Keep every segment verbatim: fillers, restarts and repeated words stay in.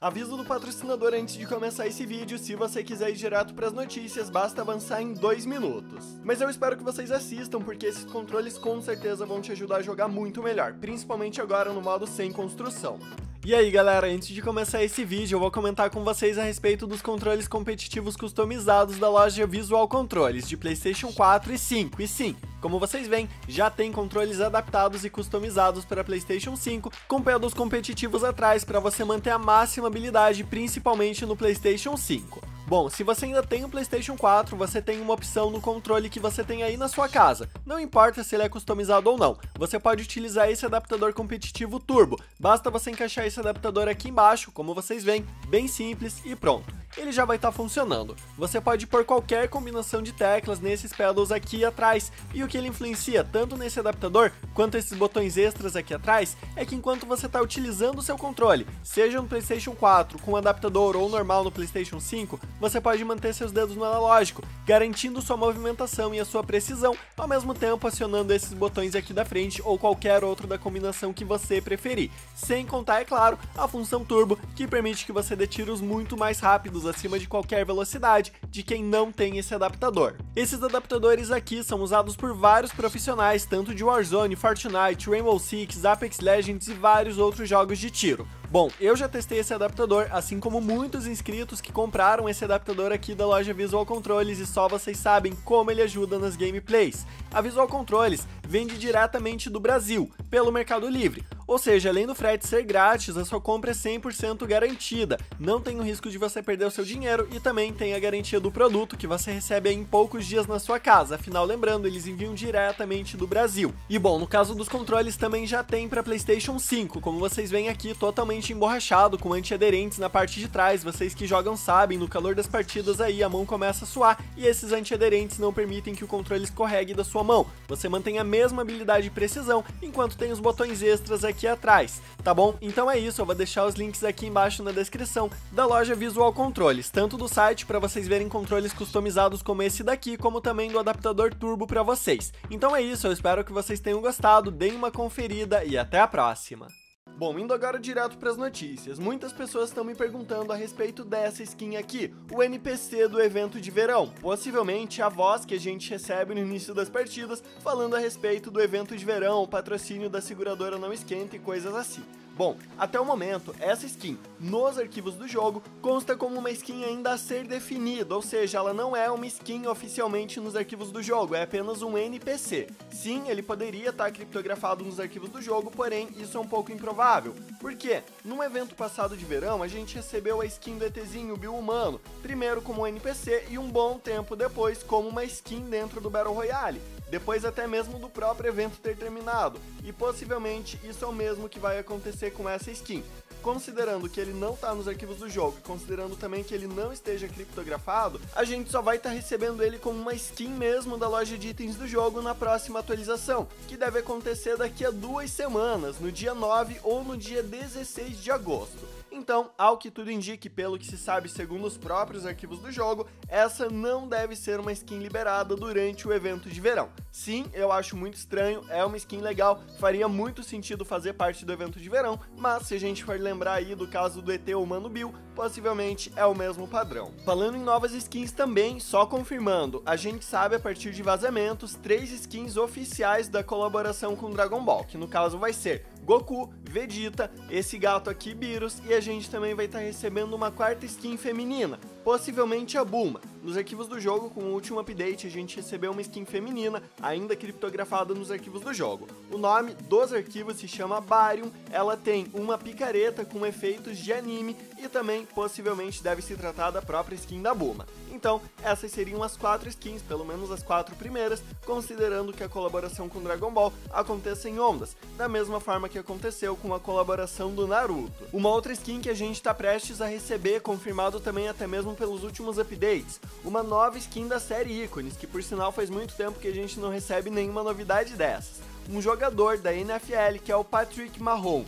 Aviso do patrocinador antes de começar esse vídeo: se você quiser ir direto para as notícias, basta avançar em dois minutos. Mas eu espero que vocês assistam, porque esses controles com certeza vão te ajudar a jogar muito melhor, principalmente agora no modo sem construção. E aí galera, antes de começar esse vídeo eu vou comentar com vocês a respeito dos controles competitivos customizados da loja Visual Controles de PlayStation quatro e cinco, e sim, como vocês veem, já tem controles adaptados e customizados para PlayStation cinco, com pedals competitivos atrás para você manter a máxima habilidade, principalmente no PlayStation cinco. Bom, se você ainda tem o PlayStation quatro, você tem uma opção no controle que você tem aí na sua casa. Não importa se ele é customizado ou não, você pode utilizar esse adaptador competitivo turbo. Basta você encaixar esse adaptador aqui embaixo, como vocês veem, bem simples e pronto. Ele já vai estar funcionando. Você pode pôr qualquer combinação de teclas nesses pedals aqui atrás, e o que ele influencia tanto nesse adaptador quanto esses botões extras aqui atrás é que enquanto você está utilizando o seu controle, seja no PlayStation quatro com adaptador ou normal no PlayStation cinco, você pode manter seus dedos no analógico, garantindo sua movimentação e a sua precisão, ao mesmo tempo acionando esses botões aqui da frente ou qualquer outro da combinação que você preferir. Sem contar, é claro, a função turbo, que permite que você dê tiros muito mais rápidos acima de qualquer velocidade de quem não tem esse adaptador. Esses adaptadores aqui são usados por vários profissionais, tanto de Warzone, Fortnite, Rainbow Six, Apex Legends e vários outros jogos de tiro. Bom, eu já testei esse adaptador, assim como muitos inscritos que compraram esse adaptador aqui da loja Visual Controles, e só vocês sabem como ele ajuda nas gameplays. A Visual Controles vende diretamente do Brasil, pelo Mercado Livre. Ou seja, além do frete ser grátis, a sua compra é cem por cento garantida, não tem o risco de você perder o seu dinheiro e também tem a garantia do produto que você recebe aí em poucos dias na sua casa, afinal lembrando, eles enviam diretamente do Brasil. E bom, no caso dos controles também já tem para PlayStation cinco, como vocês veem aqui, totalmente emborrachado, com antiaderentes na parte de trás. Vocês que jogam sabem, no calor das partidas aí a mão começa a suar e esses antiaderentes não permitem que o controle escorregue da sua mão. Você mantém a mesma habilidade e precisão, enquanto tem os botões extras aqui aqui atrás, tá bom? Então é isso, eu vou deixar os links aqui embaixo na descrição da loja Visual Controles, tanto do site para vocês verem controles customizados como esse daqui, como também do adaptador turbo para vocês. Então é isso, eu espero que vocês tenham gostado, deem uma conferida e até a próxima! Bom, indo agora direto para as notícias, muitas pessoas estão me perguntando a respeito dessa skin aqui, o N P C do evento de verão, possivelmente a voz que a gente recebe no início das partidas, falando a respeito do evento de verão, o patrocínio da seguradora Não Esquenta e coisas assim. Bom, até o momento, essa skin nos arquivos do jogo consta como uma skin ainda a ser definida, ou seja, ela não é uma skin oficialmente nos arquivos do jogo, é apenas um N P C. Sim, ele poderia estar criptografado nos arquivos do jogo, porém isso é um pouco improvável. Por quê? Num evento passado de verão, a gente recebeu a skin do ETzinho, o Bill Humano, primeiro como um N P C e um bom tempo depois como uma skin dentro do Battle Royale. Depois até mesmo do próprio evento ter terminado, e possivelmente isso é o mesmo que vai acontecer com essa skin. Considerando que ele não está nos arquivos do jogo, e considerando também que ele não esteja criptografado, a gente só vai estar tá recebendo ele como uma skin mesmo da loja de itens do jogo na próxima atualização, que deve acontecer daqui a duas semanas, no dia nove ou no dia dezesseis de agosto. Então, ao que tudo indique, pelo que se sabe segundo os próprios arquivos do jogo, essa não deve ser uma skin liberada durante o evento de verão. Sim, eu acho muito estranho, é uma skin legal, faria muito sentido fazer parte do evento de verão, mas se a gente for lembrar aí do caso do E T Humano Bill, possivelmente é o mesmo padrão. Falando em novas skins também, só confirmando, a gente sabe a partir de vazamentos, três skins oficiais da colaboração com Dragon Ball, que no caso vai ser Goku, Vegeta, esse gato aqui Beerus, e a gente também vai estar recebendo uma quarta skin feminina, possivelmente a Bulma. Nos arquivos do jogo, com o último update, a gente recebeu uma skin feminina, ainda criptografada nos arquivos do jogo. O nome dos arquivos se chama Barium, ela tem uma picareta com efeitos de anime e também possivelmente deve se tratar da própria skin da Bulma. Então, essas seriam as quatro skins, pelo menos as quatro primeiras, considerando que a colaboração com Dragon Ball aconteça em ondas, da mesma forma que aconteceu com a colaboração do Naruto. Uma outra skin que a gente está prestes a receber, confirmado também até mesmo pelos últimos updates, uma nova skin da série Ícones, que por sinal faz muito tempo que a gente não recebe nenhuma novidade dessas. Um jogador da N F L que é o Patrick Mahomes.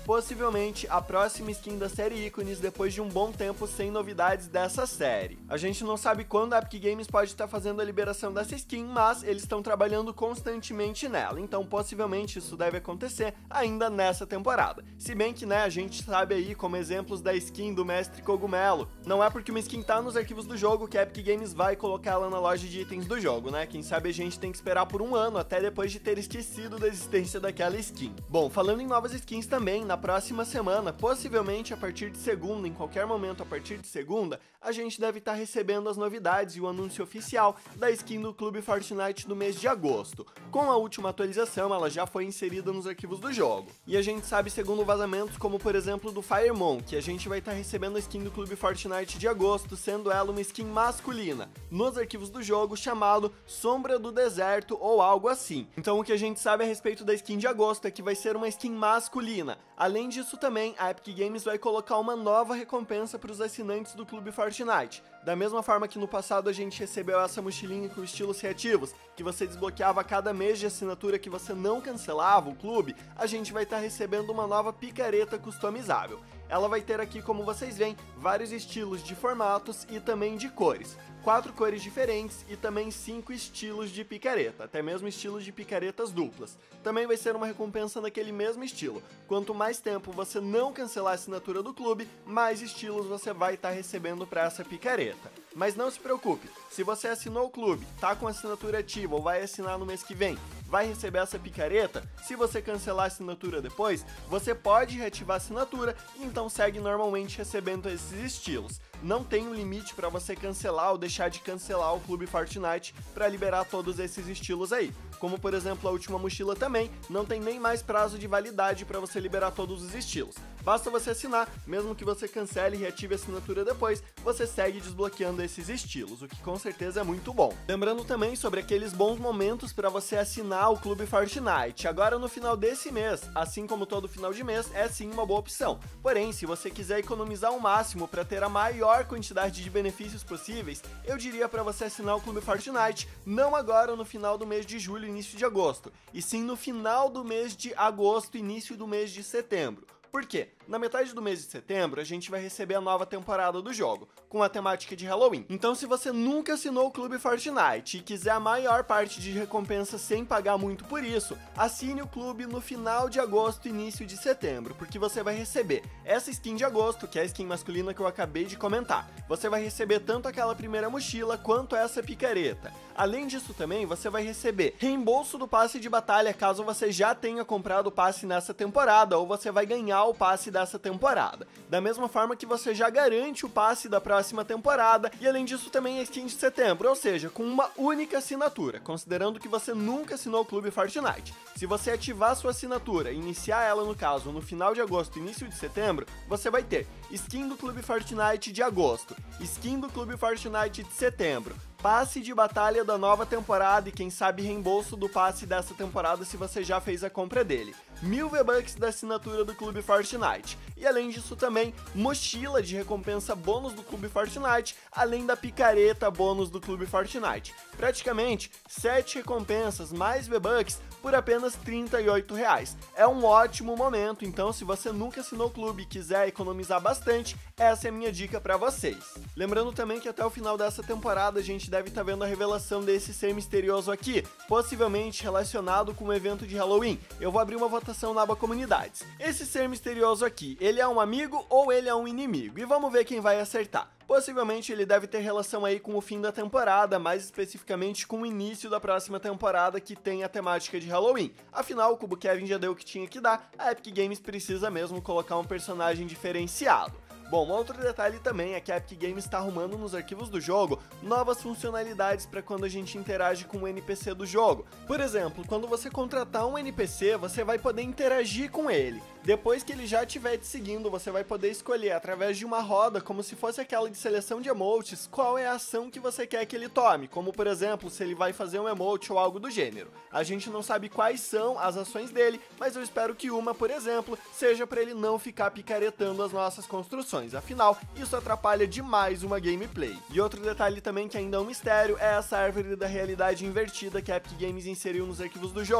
possivelmente a próxima skin da série Ícones depois de um bom tempo sem novidades dessa série. A gente não sabe quando a Epic Games pode estar fazendo a liberação dessa skin, mas eles estão trabalhando constantemente nela, então possivelmente isso deve acontecer ainda nessa temporada. Se bem que, né, a gente sabe aí como exemplos da skin do Mestre Cogumelo, não é porque uma skin tá nos arquivos do jogo que a Epic Games vai colocar ela na loja de itens do jogo, né? Quem sabe a gente tem que esperar por um ano até depois de ter esquecido da existência daquela skin. Bom, falando em novas skins também, na próxima semana, possivelmente a partir de segunda, em qualquer momento a partir de segunda, a gente deve estar recebendo as novidades e o anúncio oficial da skin do Clube Fortnite do mês de agosto. Com a última atualização, ela já foi inserida nos arquivos do jogo. E a gente sabe, segundo vazamentos, como por exemplo do Firemon, que a gente vai estar recebendo a skin do Clube Fortnite de agosto, sendo ela uma skin masculina, nos arquivos do jogo, chamado Sombra do Deserto ou algo assim. Então o que a gente sabe a respeito da skin de agosto é que vai ser uma skin masculina. Além disso também, a Epic Games vai colocar uma nova recompensa para os assinantes do Clube Fortnite. Da mesma forma que no passado a gente recebeu essa mochilinha com estilos reativos, que você desbloqueava a cada mês de assinatura que você não cancelava o clube, a gente vai estar recebendo uma nova picareta customizável. Ela vai ter aqui, como vocês veem, vários estilos de formatos e também de cores. Quatro cores diferentes e também cinco estilos de picareta, até mesmo estilos de picaretas duplas. Também vai ser uma recompensa naquele mesmo estilo. Quanto mais tempo você não cancelar a assinatura do clube, mais estilos você vai estar recebendo para essa picareta. Mas não se preocupe, se você assinou o clube, tá com a assinatura ativa ou vai assinar no mês que vem, vai receber essa picareta. Se você cancelar a assinatura depois, você pode reativar a assinatura e então segue normalmente recebendo esses estilos. Não tem um limite para você cancelar ou deixar de cancelar o Clube Fortnite para liberar todos esses estilos aí. Como por exemplo a última mochila também, não tem nem mais prazo de validade para você liberar todos os estilos. Basta você assinar, mesmo que você cancele e reative a assinatura depois, você segue desbloqueando esses estilos, o que com certeza é muito bom. Lembrando também sobre aqueles bons momentos para você assinar o Clube Fortnite. Agora no final desse mês, assim como todo final de mês, é sim uma boa opção. Porém, se você quiser economizar o máximo para ter a maior quantidade de benefícios possíveis, eu diria para você assinar o Clube Fortnite não agora no final do mês de julho, início de agosto, e sim no final do mês de agosto, início do mês de setembro. Por quê? Na metade do mês de setembro, a gente vai receber a nova temporada do jogo, com a temática de Halloween. Então, se você nunca assinou o Clube Fortnite e quiser a maior parte de recompensa sem pagar muito por isso, assine o clube no final de agosto e início de setembro, porque você vai receber essa skin de agosto, que é a skin masculina que eu acabei de comentar. Você vai receber tanto aquela primeira mochila, quanto essa picareta. Além disso também, você vai receber reembolso do passe de batalha, caso você já tenha comprado o passe nessa temporada, ou você vai ganhar o passe dessa temporada. Da mesma forma que você já garante o passe da próxima temporada, e além disso também a skin de setembro, ou seja, com uma única assinatura, considerando que você nunca assinou o Clube Fortnite. Se você ativar sua assinatura e iniciar ela no caso no final de agosto, início de setembro, você vai ter skin do Clube Fortnite de agosto, skin do Clube Fortnite de setembro, passe de batalha da nova temporada e quem sabe reembolso do passe dessa temporada se você já fez a compra dele, mil V-Bucks da assinatura do Clube Fortnite, e além disso também mochila de recompensa bônus do Clube Fortnite, além da picareta bônus do Clube Fortnite. Praticamente sete recompensas mais V-Bucks por apenas trinta e oito reais. É um ótimo momento, então se você nunca assinou o clube e quiser economizar bastante, essa é a minha dica para vocês. Lembrando também que até o final dessa temporada a gente deve estar vendo a revelação desse ser misterioso aqui, possivelmente relacionado com o evento de Halloween. Eu vou abrir uma votação na aba comunidades. Esse ser misterioso aqui, ele é um amigo ou ele é um inimigo? E vamos ver quem vai acertar. Possivelmente ele deve ter relação aí com o fim da temporada, mais especificamente com o início da próxima temporada que tem a temática de Halloween. Afinal, o Cubo Kevin já deu o que tinha que dar, a Epic Games precisa mesmo colocar um personagem diferenciado. Bom, outro detalhe também é que a Epic Games está arrumando nos arquivos do jogo novas funcionalidades para quando a gente interage com o N P C do jogo. Por exemplo, quando você contratar um N P C, você vai poder interagir com ele. Depois que ele já estiver te seguindo, você vai poder escolher através de uma roda, como se fosse aquela de seleção de emotes, qual é a ação que você quer que ele tome, como por exemplo, se ele vai fazer um emote ou algo do gênero. A gente não sabe quais são as ações dele, mas eu espero que uma, por exemplo, seja para ele não ficar picaretando as nossas construções, afinal, isso atrapalha demais uma gameplay. E outro detalhe também que ainda é um mistério é essa árvore da realidade invertida que a Epic Games inseriu nos arquivos do jogo.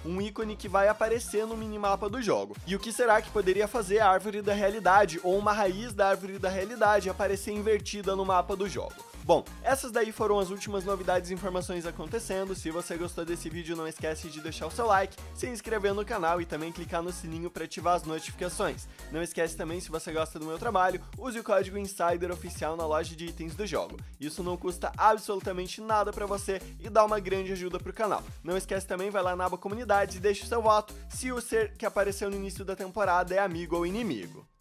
um ícone que vai aparecer no minimapa do jogo. E o que será que poderia fazer a árvore da realidade ou uma raiz da árvore da realidade aparecer invertida no mapa do jogo? Bom, essas daí foram as últimas novidades e informações acontecendo. Se você gostou desse vídeo, não esquece de deixar o seu like, se inscrever no canal e também clicar no sininho para ativar as notificações. Não esquece também, se você gosta do meu trabalho, use o código Insider oficial na loja de itens do jogo. Isso não custa absolutamente nada para você e dá uma grande ajuda pro canal. Não esquece também, vai lá na aba comunidades e deixa o seu voto se o ser que apareceu no início da temporada é amigo ou inimigo.